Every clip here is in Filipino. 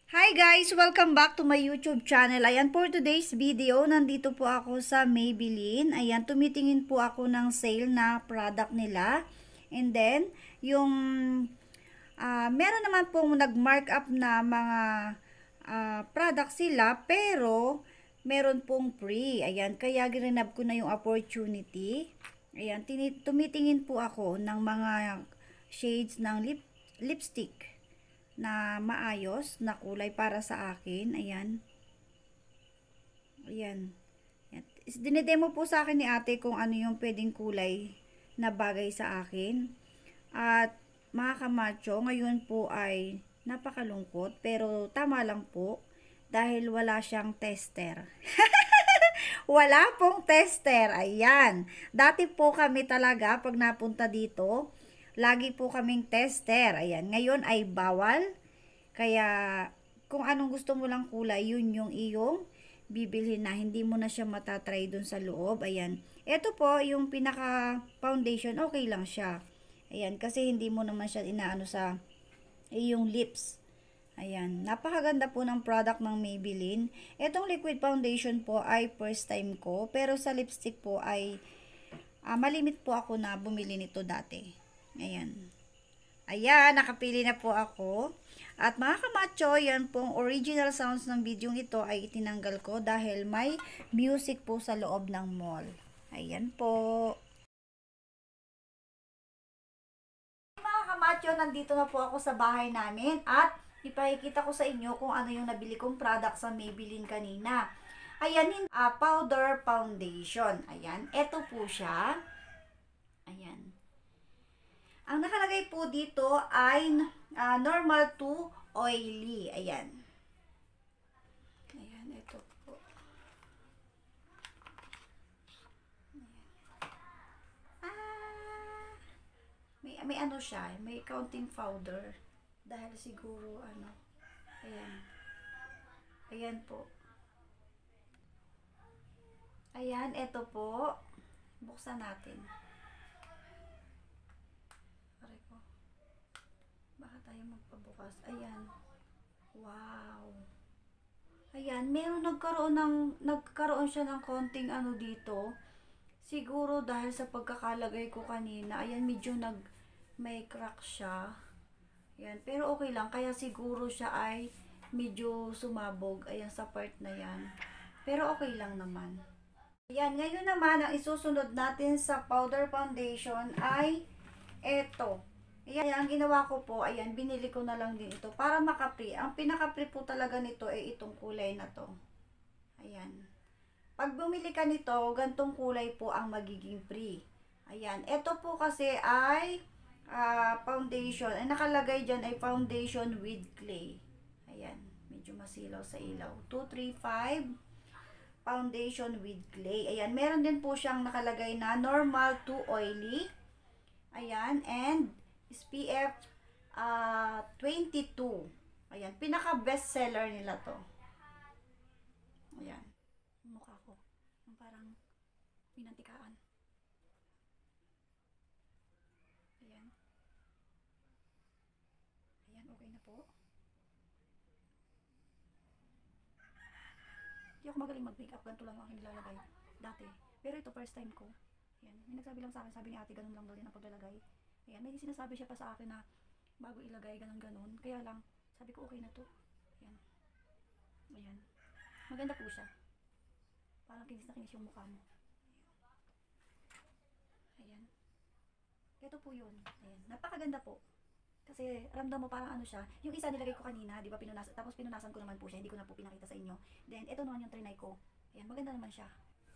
Hi guys! Welcome back to my YouTube channel. Ayan, for today's video, nandito po ako sa Maybelline. Ayan, tumitingin po ako ng sale na product nila. And then, yung meron naman pong nag-markup na mga product sila, pero meron pong free. Ayan, kaya ginanap ko na yung opportunity. Ayan, tumitingin po ako ng mga shades ng lipstick na maayos na kulay para sa akin. Ayan. Ayan. Ayan. Dinedemo po sa akin ni ate kung ano yung pwedeng kulay na bagay sa akin. At mga kamacho, ngayon po ay napakalungkot pero tama lang po dahil wala siyang tester. Wala pong tester. Ayan. Dati po kami talaga pag napunta dito, lagi po kaming tester. Ayan. Ngayon ay bawal. Kaya, kung anong gusto mo lang kulay, yun yung iyong bibilhin na. Hindi mo na siya matatry dun sa loob. Ayan. Ito po, yung pinaka foundation, okay lang siya. Ayan. Kasi hindi mo naman siya inaano sa iyong lips. Ayan, napakaganda po ng product ng Maybelline. Itong liquid foundation po ay first time ko, pero sa lipstick po ay malimit po ako na bumili nito dati. Ayan. Ayan, nakapili na po ako. At mga kamacho, yan pong original sounds ng video ito ay itinanggal ko dahil may music po sa loob ng mall. Ayan po. Mga kamacho, nandito na po ako sa bahay namin at ipakikita ko sa inyo kung ano yung nabili kong product sa Maybelline kanina. Ayan, powder foundation. Ayan, eto po siya. Ayan. Ang nakalagay po dito ay normal to oily. Ayan. Ayan, ito po. Ayan. May ano siya, may counting powder. Dahil siguro ano. Ayan. Ayan po. Ayan, ito po. Buksan natin. Aray ko. Baka tayo magpabukas. Ayan. Wow. Ayan, nagkaroon siya ng konting ano dito. Siguro dahil sa pagkakalagay ko kanina, ayan, medyo may crack siya. Ayan, pero okay lang. Kaya siguro siya ay medyo sumabog. Ayan, sa part na yan. Pero okay lang naman. Ayan, ngayon naman, ang isusunod natin sa powder foundation ay eto. Ayan, ang ginawa ko po, ayan, binili ko na lang din ito para maka-free. Ang pinaka-free po talaga nito ay itong kulay na to. Ayan. Pag bumili ka nito, gantong kulay po ang magiging free. Ayan. Ito po kasi ay foundation. Ang nakalagay dyan ay foundation with clay. Ayan. Medyo masilaw sa ilaw. 235 foundation with clay. Ayan. Meron din po siyang nakalagay na normal to oily. Ayan. And SPF 22. Ayan. Pinaka best seller nila to. Ayan. Mukha ko. Parang minantikaan. Ayan. Ayan, okay na po. Hindi ako magaling mag-makeup. Ganito lang yung aking nilalagay dati. Pero ito, first time ko. Ayan. May nagsabi lang sa akin, sabi ni ate, ganun lang daw din ang paglalagay. Ayan, may sinasabi siya pa sa akin na bago ilagay, ganun-ganun. Kaya lang, sabi ko okay na to. Ayan. Ayan. Maganda po siya. Parang kinis na kinis yung mukha mo. Ayan. Ito po yun. Ayan. Napakaganda po. Kasi ramdam mo parang ano siya. Yung isa nilagay ko kanina, di ba, tapos pinunasan ko naman po siya. Hindi ko na po pinakita sa inyo. Then, ito naman yung trinay ko. Ayan, maganda naman siya.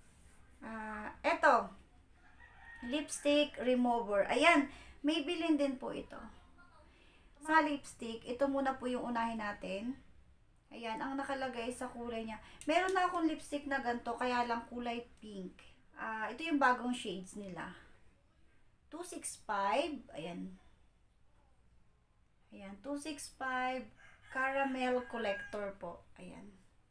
Ito. Lipstick remover. Ayan, Maybelline din po ito. Sa lipstick, ito muna po yung unahin natin. Ayan, ang nakalagay sa kulay niya. Meron na akong lipstick na ganito, kaya lang kulay pink. Ito yung bagong shades nila. 265. Ayan. Ayan, 265 caramel collector po. Ayan.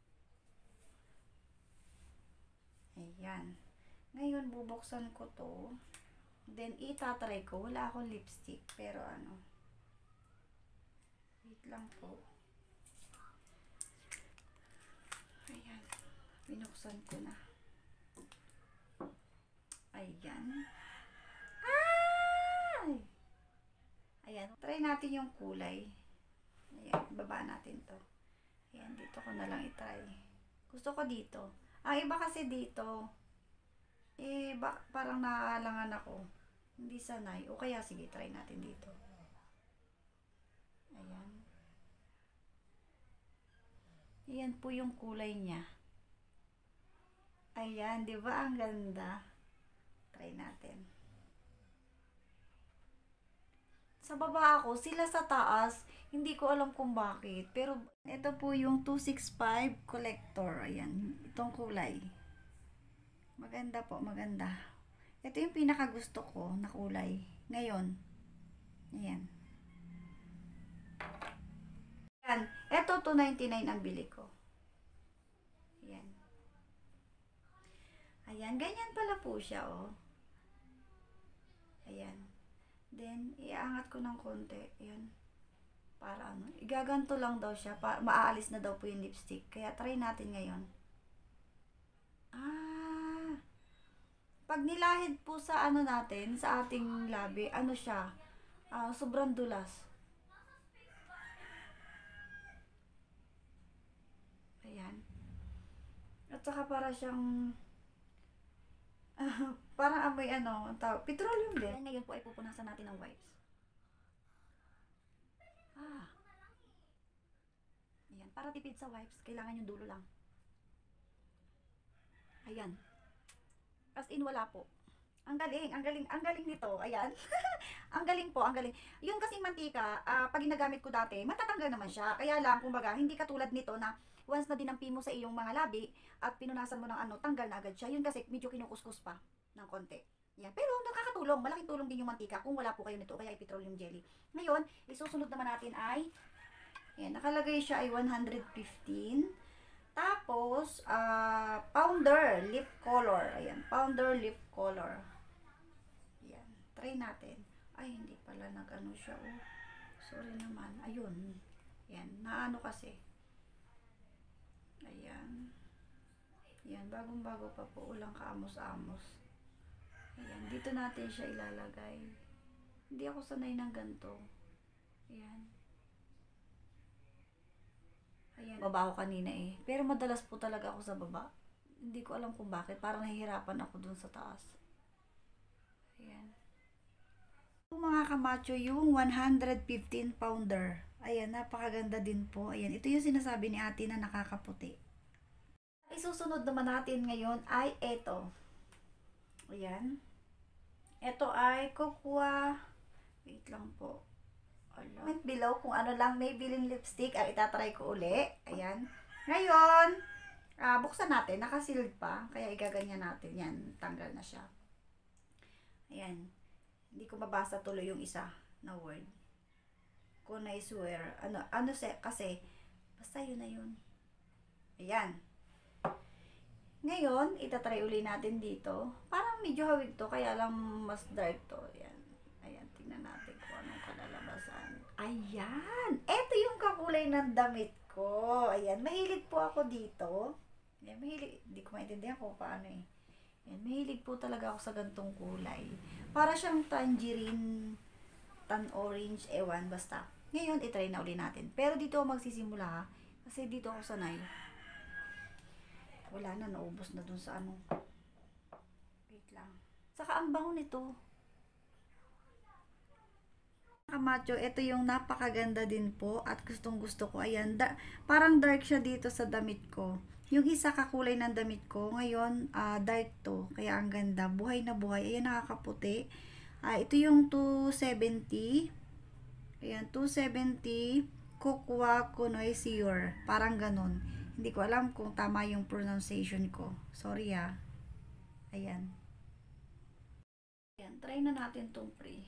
Ayan. Ngayon, bubuksan ko to. Then, itatry ko. Wala akong lipstick. Pero ano. Wait lang po. Binuksan ko na. Ayan. Ay! Ayan. Try natin yung kulay. Ayan. Baba natin to. Ayan. Dito ko na lang itry. Gusto ko dito. Ang iba kasi dito, parang naaalangan ako. Hindi sanay. O kaya, sige, try natin dito. Ayan. Ayan po yung kulay niya. Ayan, di ba? Ang ganda. Try natin. Sa baba ako, sila sa taas. Hindi ko alam kung bakit. Pero, ito po yung 265 collector. Ayan. Itong kulay. Maganda po, maganda. Ito yung pinakagusto ko na kulay. Ngayon. Ayan. Ayan. Ito, $299 ang bili ko. Ayan. Ayan. Ganyan pala po siya, oh. Ayan. Then, iaangat ko ng konti. Ayan. Para ano. Igaganto lang daw siya. Maaalis na daw po yung lipstick. Kaya try natin ngayon. Pag nilahid po sa ano natin, sa ating labi, ano siya, sobrang dulas. Ayan. At saka para siyang, parang amoy ano, petroleum din. Ngayon po ay pupunasan natin ng wipes. Ayan. Para tipid sa wipes, kailangan yung dulo lang. Ayan. As in, wala po. Ang galing, ang galing, ang galing nito. Ayan. Ang galing po, ang galing. Yung kasing mantika, pag ginagamit ko dati, matatanggal naman siya. Kaya lang, kumbaga, hindi katulad nito na once na dinampi mo sa iyong mga labi at pinunasan mo ng ano, tanggal na agad siya. Yun kasi medyo kinukuskus pa ng konti. Yan. Pero nakakatulong, malaking tulong din yung mantika kung wala po kayo nito, kaya petroleum jelly. Ngayon, isusunod naman natin ay, yan, nakalagay siya ay 115. Tapos, powder lip color. Ayan, powder lip color. Ayan, try natin. Ay, hindi pala nag-ano siya. Oh. Sorry naman. Ayun. Ayan, naano kasi. Ayan. Ayan, bagong-bago pa po. Ulang kaamos-amos. Ayan, dito natin siya ilalagay. Hindi ako sanay ng ganito. Ayan. Ayan, baba ako kanina eh. Pero madalas po talaga ako sa baba. Hindi ko alam kung bakit. Parang nahihirapan ako dun sa taas. Ayan. Mga kamacho, yung 115 pounder. Ayan, napakaganda din po. Ayan, ito yung sinasabi ni ate na nakakaputi. Isusunod naman natin ngayon ay ito. Ayan. Ito ay Cocoa. Wait lang po. Comment below kung ano lang may bilin lipstick ang itatry ko uli. Ayan. Ngayon, buksan natin. Nakasealed pa. Kaya igaganyan natin. Yan. Tanggal na siya. Ayan. Hindi ko mabasa tuloy yung isa na word. Kung I swear. Kasi, basta yun na yun. Ayan. Ngayon, itatry uli natin dito. Parang medyo hawig to. Kaya lang mas dark to. Ayan. Ayan. Tingnan natin kung anong kalalabasan. Ayan! Ito yung kakulay ng damit ko. Ayan, mahilig po ako dito. Ayan, mahilig. Hindi ko maintindihan kung paano eh. Ayan, mahilig po talaga ako sa gantong kulay. Para siyang tangerine, tan orange, ewan, basta. Ngayon, itry na uli natin. Pero dito ako magsisimula ha. Kasi dito ako sanay. Wala na, naubos na dun sa ano. Wait lang. Saka ang bango nito. Kamacho, ito yung napakaganda din po at gustong gusto ko. Ayan, parang dark siya dito sa damit ko. Yung isa kakulay ng damit ko, ngayon dark to. Kaya ang ganda, buhay na buhay. Ayan, nakakaputi. Ito yung 270. Ayan, 270 Cocoa Connoisseur. Parang ganun. Hindi ko alam kung tama yung pronunciation ko. Sorry ah. Ayan. Ayan, try na natin tong pre.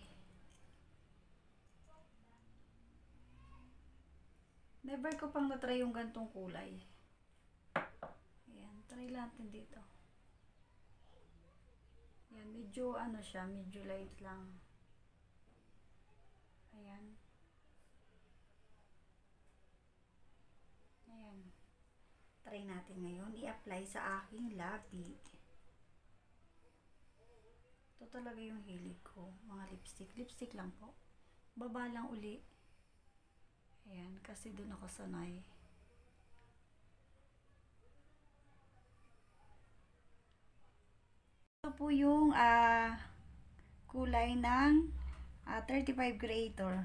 Never ko pang na-try yung gantong kulay. Ayan, try natin dito. Ayan, medyo ano siya, medyo light lang. Ayan. Ayan. try natin ngayon i-apply sa aking labi. Ito talaga yung hilig ko, mga lipstick. Lipstick lang po. Baba lang uli. Ayan, kasi doon ako sanay. Ito po yung kulay ng 35 Creator.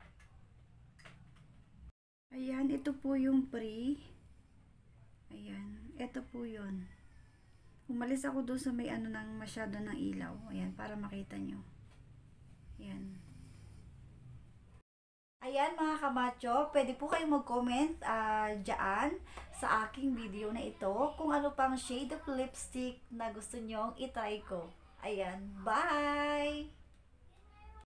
Ayan, ito po yung pre. Ayan, ito po yun. Umalis ako doon sa may ano ng masyado ng ilaw. Ayan, para makita nyo. Ayan. Ayan mga kamacho, pwede po kayong mag-comment dyan sa aking video na ito kung ano pang shade of lipstick na gusto nyong itry ko. Ayan, bye!